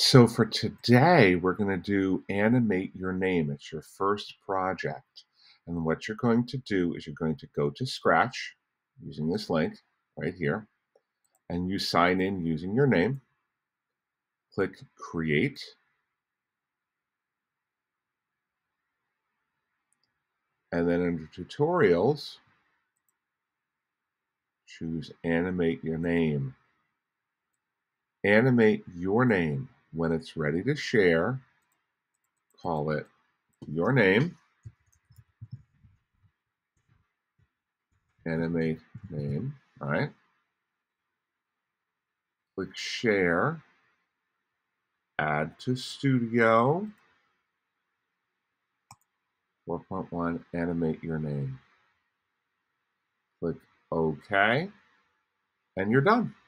So for today, we're going to do animate your name. It's your first project. And what you're going to do is you're going to go to Scratch using this link right here, and you sign in using your name. Click Create. And then under Tutorials, choose Animate Your Name. Animate your name. When it's ready to share, call it your name. Animate name. All right. Click Share. Add to Studio. 4.1, animate your name. Click OK, and you're done.